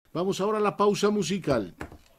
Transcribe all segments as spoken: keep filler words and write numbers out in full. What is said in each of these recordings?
Vamos ahora a la pausa musical.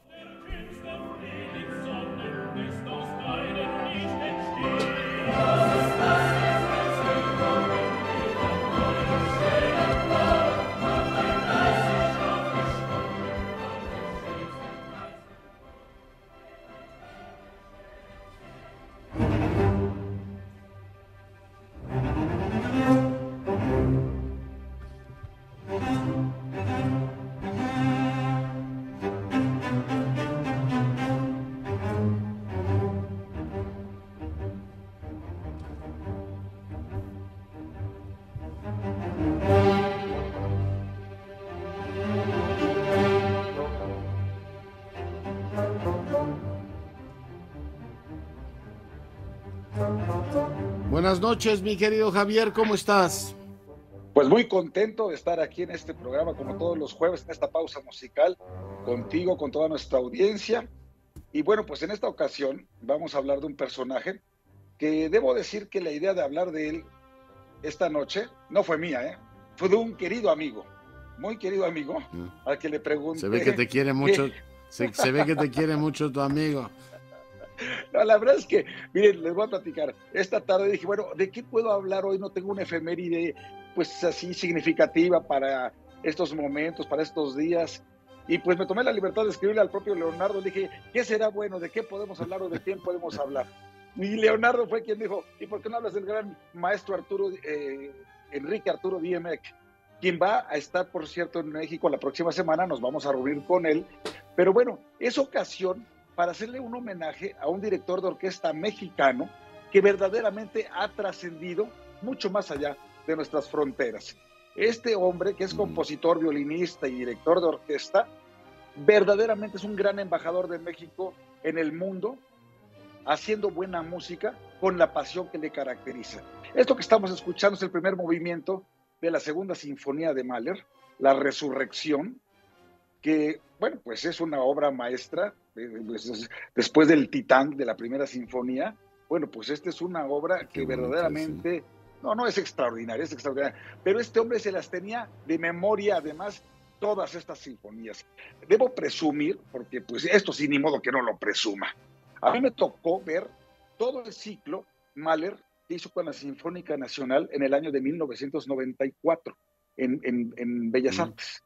Buenas noches, mi querido Javier, ¿cómo estás? Pues muy contento de estar aquí en este programa, como todos los jueves, en esta pausa musical, contigo, con toda nuestra audiencia. Y bueno, pues en esta ocasión vamos a hablar de un personaje que debo decir que la idea de hablar de él esta noche no fue mía, ¿eh? Fue de un querido amigo, muy querido amigo, al que le pregunté... Se ve que te quiere mucho, ¿qué? se, se ve que te quiere mucho tu amigo. No, la verdad es que, miren, les voy a platicar. Esta tarde dije, bueno, ¿de qué puedo hablar hoy? No tengo una efeméride, pues así significativa para estos momentos, para estos días. Y pues me tomé la libertad de escribirle al propio Leonardo. Le dije, ¿qué será bueno? ¿De qué podemos hablar o de quién podemos hablar? Y Leonardo fue quien dijo, ¿y por qué no hablas del gran maestro Arturo, eh, Enrique Arturo Diemek? Quien va a estar, por cierto, en México la próxima semana, nos vamos a reunir con él. Pero bueno, es ocasión para hacerle un homenaje a un director de orquesta mexicano que verdaderamente ha trascendido mucho más allá de nuestras fronteras. Este hombre, que es compositor, violinista y director de orquesta, verdaderamente es un gran embajador de México en el mundo, haciendo buena música con la pasión que le caracteriza. Esto que estamos escuchando es el primer movimiento de la segunda sinfonía de Mahler, La Resurrección, que, bueno, pues es una obra maestra, después del Titán de la primera sinfonía. Bueno, pues esta es una obra que verdaderamente, no, no es extraordinaria, es extraordinaria, pero este hombre se las tenía de memoria, además, todas estas sinfonías. Debo presumir, porque pues esto sí, ni modo que no lo presuma. A mí me tocó ver todo el ciclo Mahler que hizo con la Sinfónica Nacional en el año de mil novecientos noventa y cuatro en, en, en Bellas mm. Artes.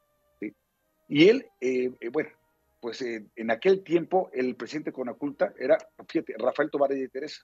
Y él, eh, eh, bueno, pues eh, en aquel tiempo el presidente Conaculta era, fíjate, Rafael Tovar de Teresa.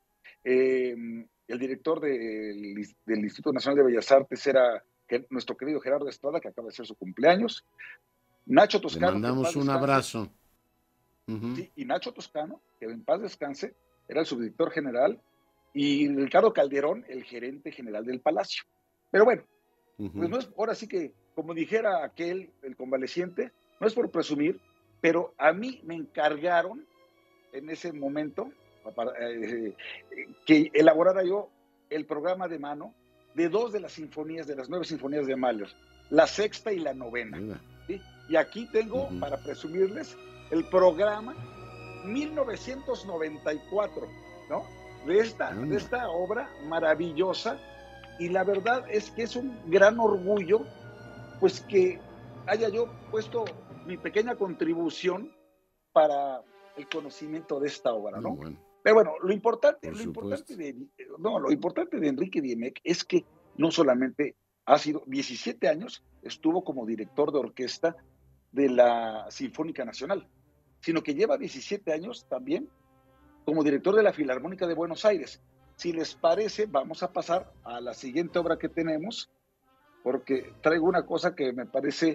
Eh, el director de, del Instituto Nacional de Bellas Artes era nuestro querido Gerardo Estrada, que acaba de ser su cumpleaños. Nacho Toscano. Le mandamos un abrazo. Uh-huh. Sí, y Nacho Toscano, que en paz descanse, era el subdirector general, y Ricardo Calderón, el gerente general del Palacio. Pero bueno, uh-huh. pues no es, ahora sí que, como dijera aquel, el convaleciente, no es por presumir, pero a mí me encargaron en ese momento para, eh, que elaborara yo el programa de mano de dos de las sinfonías, de las nueve sinfonías de Mahler, la sexta y la novena. ¿Sí? Y aquí tengo, uh-huh. para presumirles, el programa mil novecientos noventa y cuatro, ¿no? De esta, uh-huh. de esta obra maravillosa, y la verdad es que es un gran orgullo pues que haya yo puesto mi pequeña contribución para el conocimiento de esta obra, ¿no? Bueno. Pero bueno, lo importante, lo importante, de, no, lo importante de Enrique Diemek es que no solamente ha sido diecisiete años, estuvo como director de orquesta de la Sinfónica Nacional, sino que lleva diecisiete años también como director de la Filarmónica de Buenos Aires. Si les parece, vamos a pasar a la siguiente obra que tenemos, porque traigo una cosa que me parece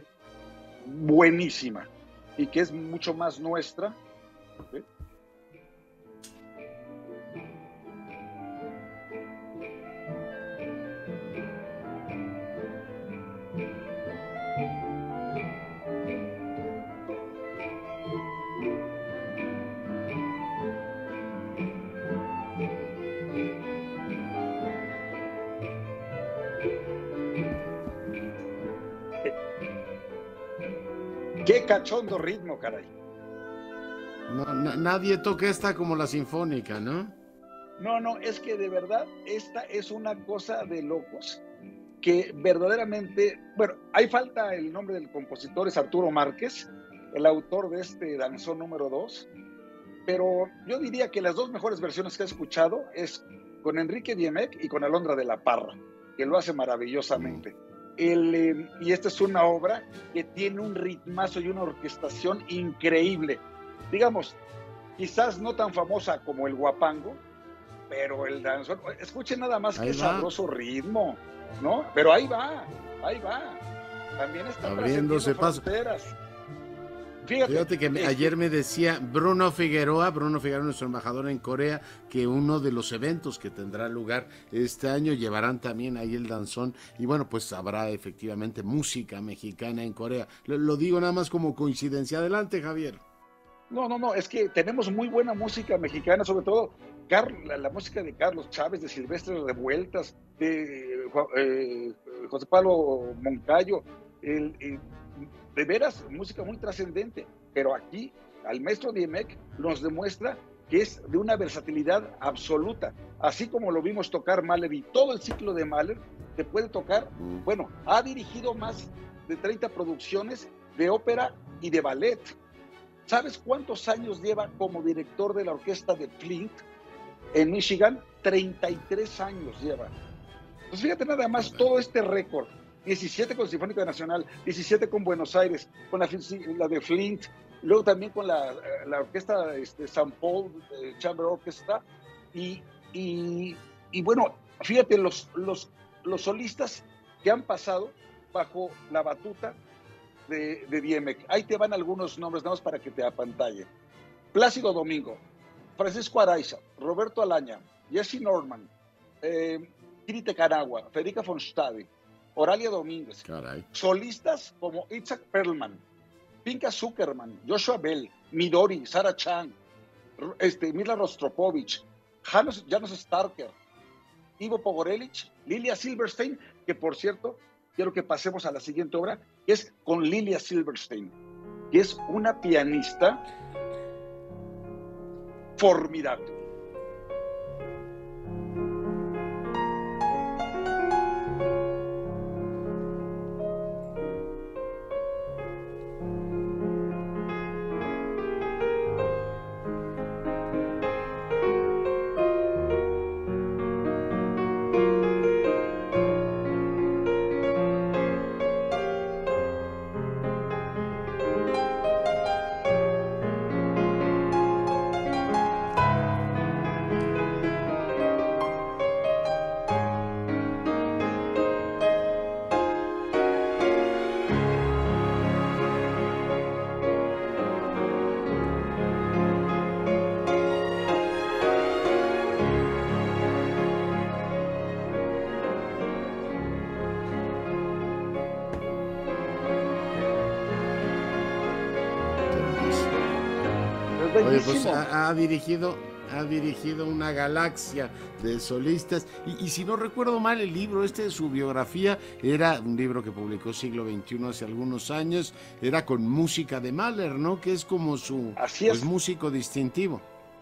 buenísima y que es mucho más nuestra. ¿Okay? ¡Qué cachondo ritmo, caray! No, na, nadie toca esta como la sinfónica, ¿no? No, no, es que de verdad esta es una cosa de locos. que verdaderamente, bueno, ahí falta el nombre del compositor, es Arturo Márquez, el autor de este danzón número dos, pero yo diría que las dos mejores versiones que he escuchado es con Enrique Diemec y con Alondra de la Parra, que lo hace maravillosamente. El, eh, y esta es una obra que tiene un ritmazo y una orquestación increíble. Digamos, quizás no tan famosa como el guapango, pero el danzón, escuchen nada más que sabroso ritmo, ¿no? Pero ahí va, ahí va. También está abriéndose paso. Fíjate, Fíjate que este... ayer me decía Bruno Figueroa, Bruno Figueroa, nuestro embajador en Corea, que uno de los eventos que tendrá lugar este año llevarán también ahí el danzón, y bueno, pues habrá efectivamente música mexicana en Corea. Lo, lo digo nada más como coincidencia. Adelante, Javier. No, no, no, es que tenemos muy buena música mexicana, sobre todo Car la, la música de Carlos Chávez, de Silvestre Revueltas, de eh, José Pablo Moncayo, el, el, de veras, música muy trascendente, pero aquí al maestro Diemec nos demuestra que es de una versatilidad absoluta, así como lo vimos tocar Mahler y todo el ciclo de Mahler, te puede tocar, bueno, ha dirigido más de treinta producciones de ópera y de ballet. ¿Sabes cuántos años lleva como director de la orquesta de Flint en Michigan? treinta y tres años lleva. Pues fíjate nada más todo este récord. diecisiete con Sinfónica Nacional, diecisiete con Buenos Aires, con la, la de Flint, luego también con la, la orquesta este, San Paul eh, Chamber Orchestra. Y, y, y bueno, fíjate los, los, los solistas que han pasado bajo la batuta de, de Diemec. Ahí te van algunos nombres, nada más para que te apantalle. Plácido Domingo, Francisco Araiza, Roberto Alaña, Jesse Norman, eh, Kiri Tecanagua, Federica von Stade, Oralia Domínguez. Caray. Solistas como Itzhak Perlman, Pinka Zuckerman, Joshua Bell, Midori, Sarah Chang, este, Mirla Rostropovich, Janos, Janos Starker, Ivo Pogorelic, Lilia Silverstein, que por cierto, quiero que pasemos a la siguiente obra, que es con Lilia Silverstein, que es una pianista formidable. Oye, pues ha, ha dirigido ha dirigido una galaxia de solistas y, y si no recuerdo mal el libro este de su biografía era un libro que publicó Siglo veintiuno hace algunos años, era con música de Mahler, ¿no? Que es como su Así es. Pues, músico distintivo.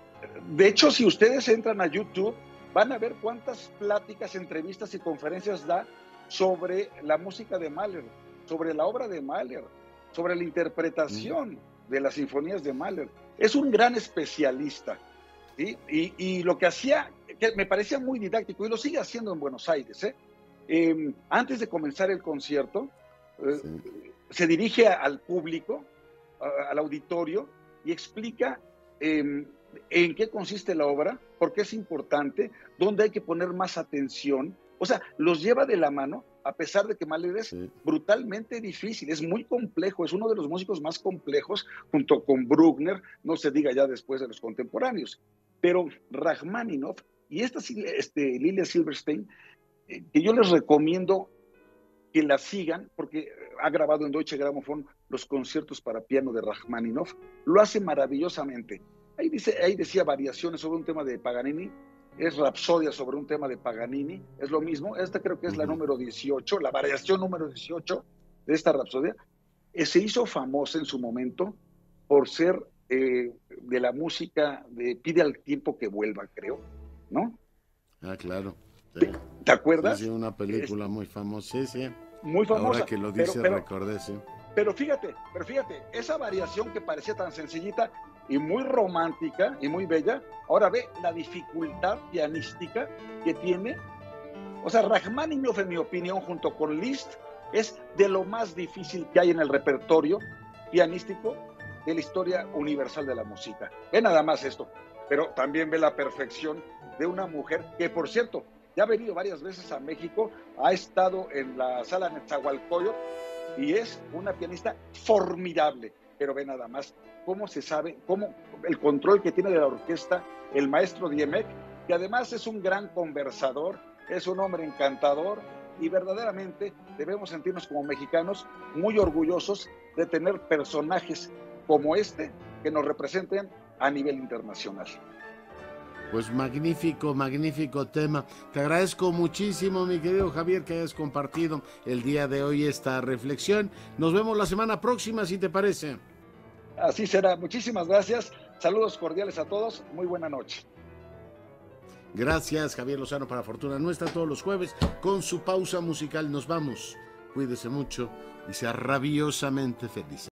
De hecho, si ustedes entran a YouTube van a ver cuántas pláticas, entrevistas y conferencias da sobre la música de Mahler, sobre la obra de Mahler, sobre la interpretación mm. de las sinfonías de Mahler. Es un gran especialista, ¿sí? y, y lo que hacía, que me parecía muy didáctico, y lo sigue haciendo en Buenos Aires, ¿eh? Eh, antes de comenzar el concierto, eh, sí. se dirige a, al público, a, al auditorio, y explica eh, en qué consiste la obra, por qué es importante, dónde hay que poner más atención. O sea, los lleva de la mano, a pesar de que Mahler es sí. brutalmente difícil, es muy complejo, es uno de los músicos más complejos, junto con Bruckner, no se diga ya después de los contemporáneos. Pero Rachmaninoff y esta este, Lilia Silverstein, eh, que yo les recomiendo que la sigan, porque ha grabado en Deutsche Grammophon los conciertos para piano de Rachmaninoff, lo hace maravillosamente. Ahí, dice, ahí decía variaciones sobre un tema de Paganini, es Rapsodia sobre un tema de Paganini, es lo mismo. Esta creo que es la número dieciocho, la variación número dieciocho de esta Rapsodia. Eh, se hizo famosa en su momento por ser eh, de la música de Pide al tiempo que vuelva, creo, ¿no? Ah, claro. Sí. ¿Te acuerdas? Sí, sí, una película es, muy famosa, sí, sí. Muy famosa. Ahora que lo dice, pero, pero, recordé, sí. Pero fíjate, pero fíjate, esa variación que parecía tan sencillita y muy romántica y muy bella, ahora ve la dificultad pianística que tiene. O sea, Rachmaninoff, en mi opinión, junto con Liszt, es de lo más difícil que hay en el repertorio pianístico de la historia universal de la música. Ve nada más esto, pero también ve la perfección de una mujer que, por cierto, ya ha venido varias veces a México, ha estado en la sala Nezahualcóyotl y es una pianista formidable. Pero ve nada más cómo se sabe, cómo el control que tiene de la orquesta el maestro Diemek, que además es un gran conversador, es un hombre encantador, y verdaderamente debemos sentirnos como mexicanos muy orgullosos de tener personajes como este que nos representen a nivel internacional. Pues magnífico, magnífico tema. Te agradezco muchísimo, mi querido Javier, que hayas compartido el día de hoy esta reflexión. Nos vemos la semana próxima, si te parece. Así será. Muchísimas gracias. Saludos cordiales a todos. Muy buena noche. Gracias, Javier Lozano, para Fortuna Nuestra, todos los jueves, con su pausa musical. Nos vamos. Cuídese mucho y sea rabiosamente feliz.